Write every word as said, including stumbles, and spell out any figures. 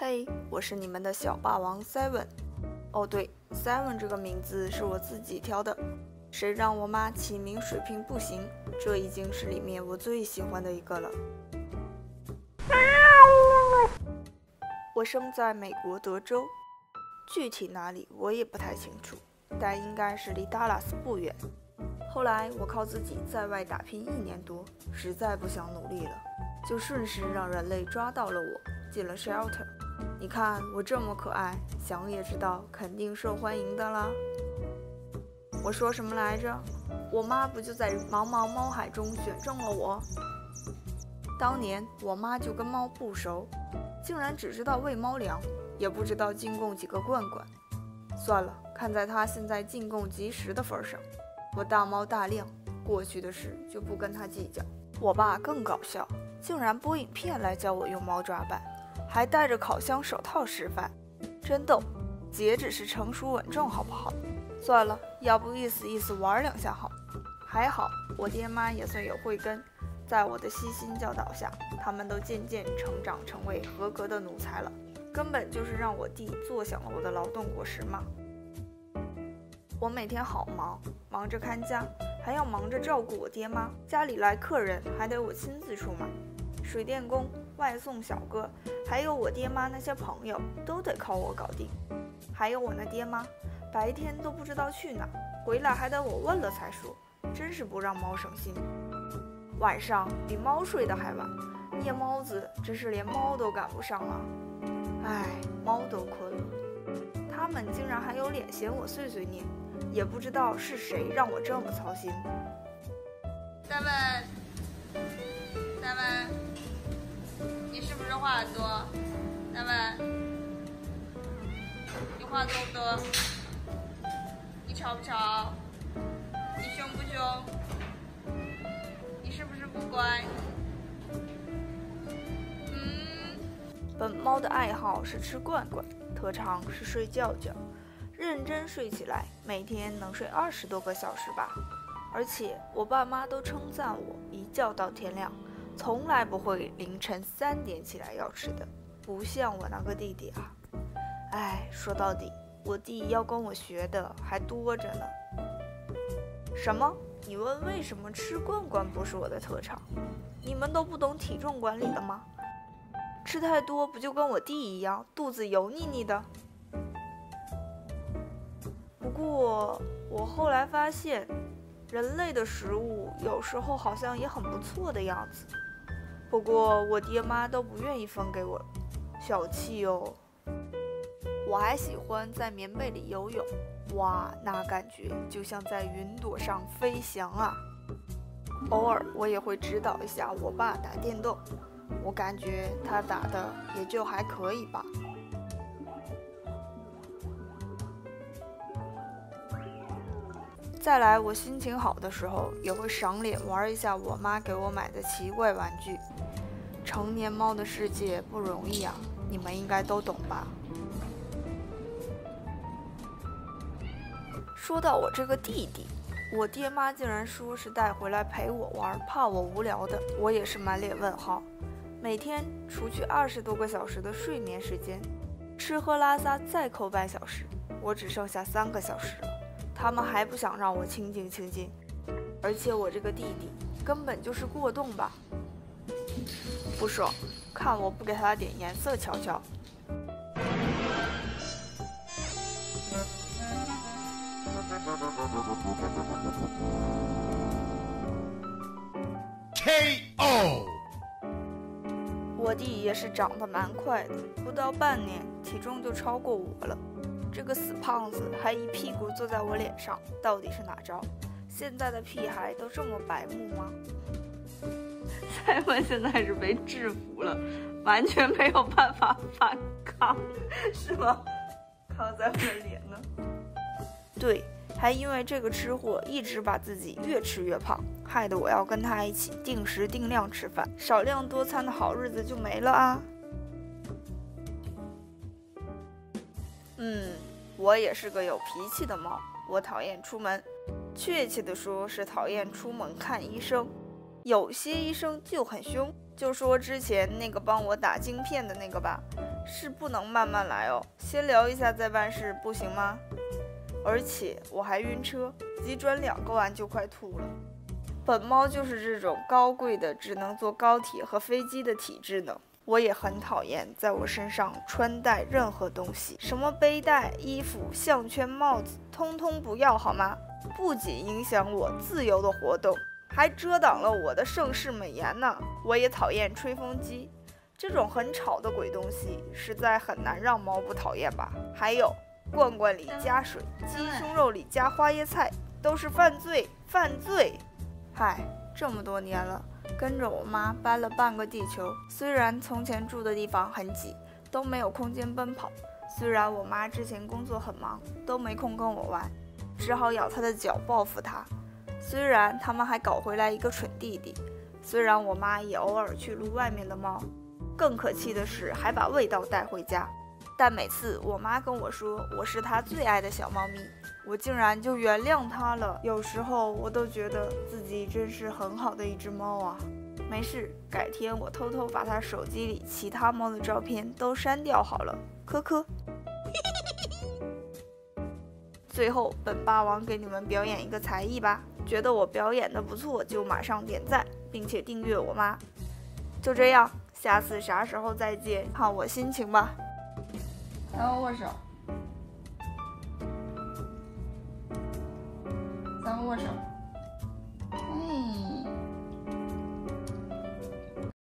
嘿，我是你们的小霸王 Seven。哦对 ，Seven 这个名字是我自己挑的，谁让我妈起名水平不行，这已经是里面我最喜欢的一个了。我生在美国德州，具体哪里我也不太清楚，但应该是离达拉斯不远。后来我靠自己在外打拼一年多，实在不想努力了，就顺势让人类抓到了我，进了 shelter。你看我这么可爱，想也知道肯定受欢迎的啦。我说什么来着？我妈不就在茫茫猫海中选中了我？当年我妈就跟猫不熟，竟然只知道喂猫粮，也不知道进贡几个罐罐。算了，看在她现在进贡及时的份上，我大猫大量，过去的事就不跟她计较。我爸更搞笑，竟然播影片来教我用猫抓板，还戴着烤箱手套示范，真逗。姐只是成熟稳重好不好？算了，要不意思意思玩两下好。还好我爹妈也算有慧根，在我的悉心教导下，他们都渐渐成长成为合格的奴才了，根本就是让我弟坐享了我的劳动果实嘛。我每天好忙，忙着看家，还要忙着照顾我爹妈，家里来客人还得我亲自出马，水电工、外送小哥，还有我爹妈那些朋友都得靠我搞定。还有我那爹妈，白天都不知道去哪，回来还得我问了才说，真是不让猫省心。晚上比猫睡得还晚，夜猫子真是连猫都赶不上了。唉，猫都困了，他们竟然还有脸嫌我碎碎念，也不知道是谁让我这么操心。 Seven Seven， 你是不是话很多 ？Seven， 你话多不多？你吵不吵？你凶不凶？你是不是不乖？嗯。 本猫的爱好是吃罐罐，特长是睡觉觉，认真睡起来，每天能睡二十多个小时吧。而且我爸妈都称赞我一觉到天亮，从来不会凌晨三点起来要吃的，不像我那个弟弟啊。哎，说到底，我弟要跟我学的还多着呢。什么？你问为什么吃罐罐不是我的特长？你们都不懂体重管理的吗？吃太多不就跟我弟一样，肚子油腻腻的？不过我后来发现，人类的食物有时候好像也很不错的样子。不过我爹妈都不愿意分给我，小气哦。我还喜欢在棉被里游泳，哇，那感觉就像在云朵上飞翔啊！偶尔我也会指导一下我爸打电动，我感觉他打的也就还可以吧。再来，我心情好的时候也会赏脸玩一下我妈给我买的奇怪玩具。成年猫的世界不容易啊，你们应该都懂吧？说到我这个弟弟，我爹妈竟然说是带回来陪我玩，怕我无聊的，我也是满脸问号。每天除去二十多个小时的睡眠时间，吃喝拉撒再扣半小时，我只剩下三个小时了。他们还不想让我清静清静，而且我这个弟弟根本就是过动吧？不爽，看我不给他点颜色瞧瞧。 K O。 我弟也是长得蛮快的，不到半年体重就超过我了。这个死胖子还一屁股坐在我脸上，到底是哪招？现在的屁孩都这么白目吗？塞文现在是被制服了，完全没有办法反抗，是吗？靠在我的脸呢？对，还因为这个吃货一直把自己越吃越胖，害得我要跟他一起定时定量吃饭，少量多餐的好日子就没了啊。嗯，我也是个有脾气的猫，我讨厌出门，确切的说是讨厌出门看医生。有些医生就很凶，就说之前那个帮我打晶片的那个吧， 是不能慢慢来哦，先聊一下再办事，不行吗？而且我还晕车，急转两个弯就快吐了。本猫就是这种高贵的只能坐高铁和飞机的体质呢。我也很讨厌在我身上穿戴任何东西，什么背带、衣服、项圈、帽子，通通不要好吗？不仅影响我自由的活动，还遮挡了我的盛世美颜呢。我也讨厌吹风机，这种很吵的鬼东西，实在很难让猫不讨厌吧。还有罐罐里加水，鸡胸肉里加花椰菜，都是犯罪，犯罪！嗨，这么多年了，跟着我妈搬了半个地球。虽然从前住的地方很挤，都没有空间奔跑；虽然我妈之前工作很忙，都没空跟我玩，只好咬她的脚报复她。虽然他们还搞回来一个蠢弟弟，虽然我妈也偶尔去撸外面的猫，更可气的是还把味道带回家。但每次我妈跟我说我是她最爱的小猫咪，我竟然就原谅她了。有时候我都觉得自己真是很好的一只猫啊。没事，改天我偷偷把她手机里其他猫的照片都删掉好了，科科。最后，本霸王给你们表演一个才艺吧，觉得我表演的不错就马上点赞，并且订阅我妈。就这样，下次啥时候再见，看我心情吧。 咱们握手，咱们握手。